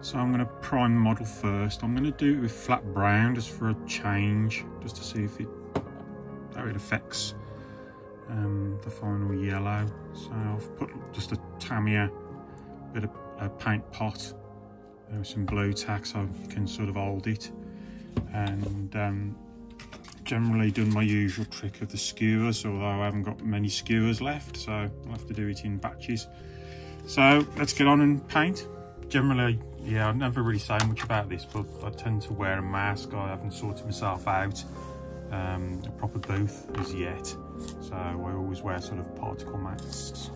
So I'm going to prime the model first. I'm going to do it with flat brown just for a change, just to see if how it affects the final yellow. So I've put just a Tamiya bit of a paint pot with some blue tack so you can sort of hold it, and generally done my usual trick of the skewers, although I haven't got many skewers left, so I'll have to do it in batches. So let's get on and paint. Generally, yeah, I never really say much about this, but I tend to wear a mask. I haven't sorted myself out a proper booth as yet, so I always wear sort of particle masks.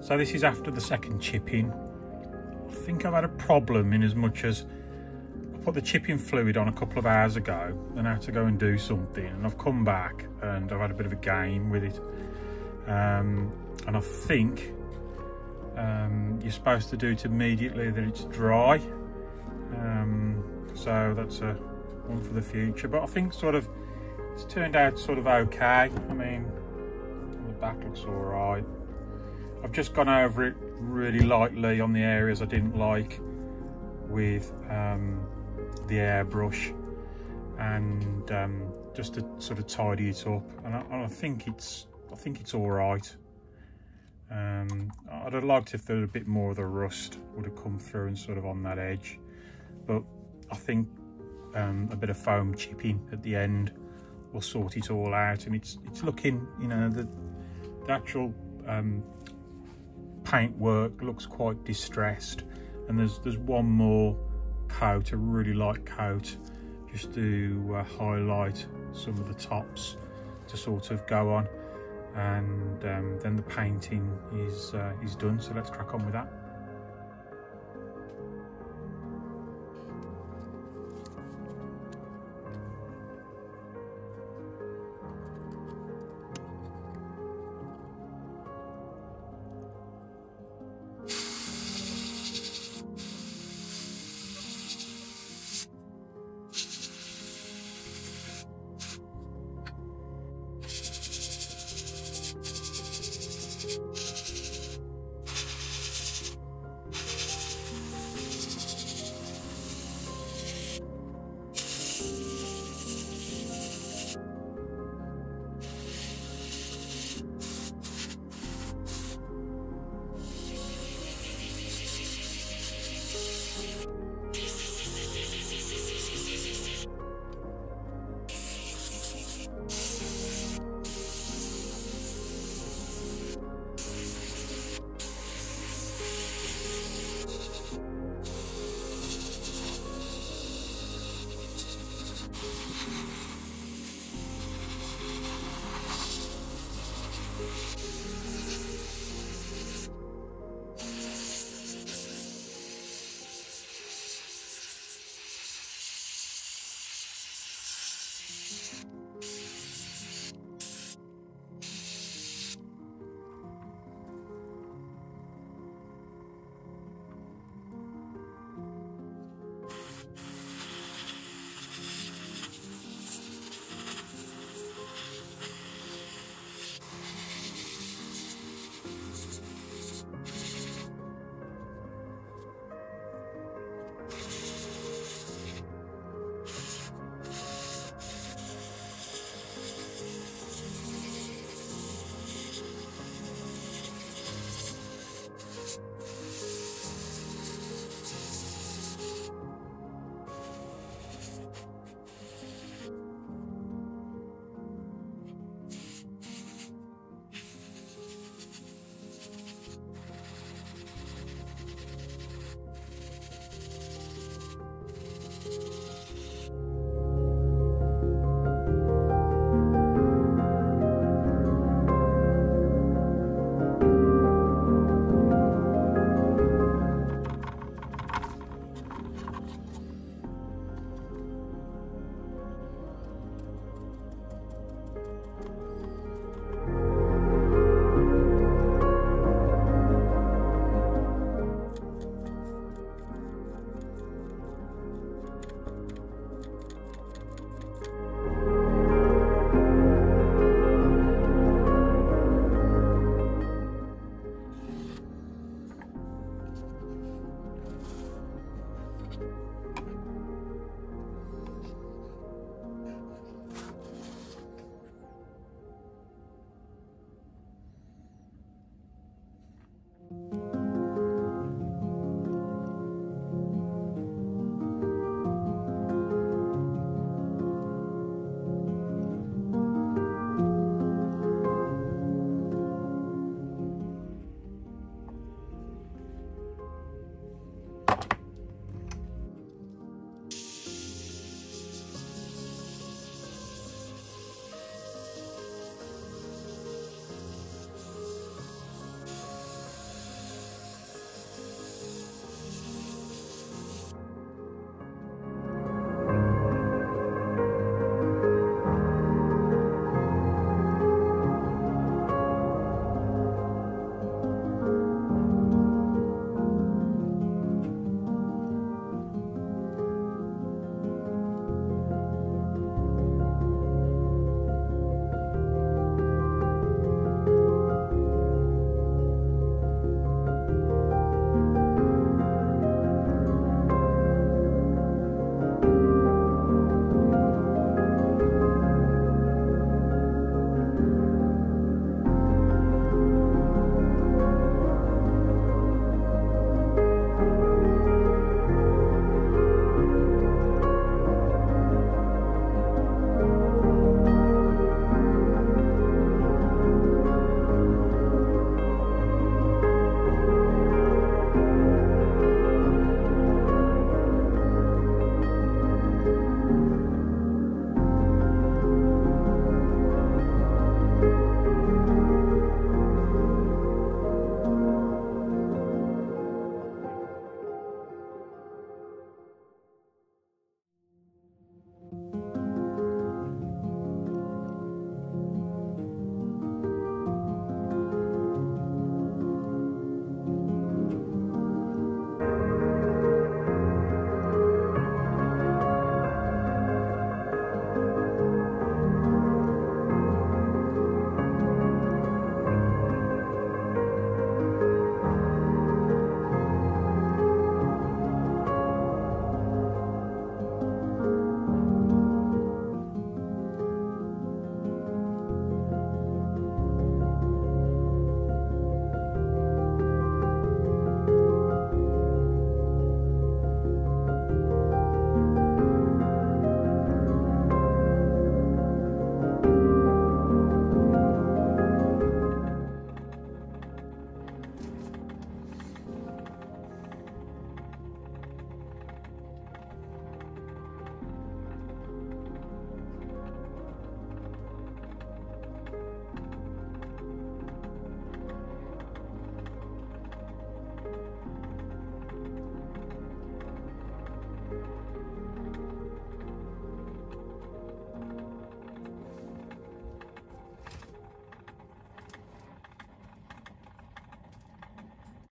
So this is after the second chipping. I think I've had a problem in as much as I put the chipping fluid on a couple of hours ago and had to go and do something, and I've come back and I've had a bit of a game with it. And I think you're supposed to do it immediately that it's dry. So that's a one for the future, but I think sort of it's turned out sort of okay. I mean, the back looks all right. I've just gone over it really lightly on the areas I didn't like with the airbrush, and just to sort of tidy it up, and I think it's all right. I'd have liked if there was a bit more of the rust would have come through and sort of on that edge, but I think a bit of foam chipping at the end will sort it all out, and it's looking, you know, the actual paint work looks quite distressed, and there's one more coat, a really light coat, just to highlight some of the tops to sort of go on, and then the painting is done. So let's crack on with that.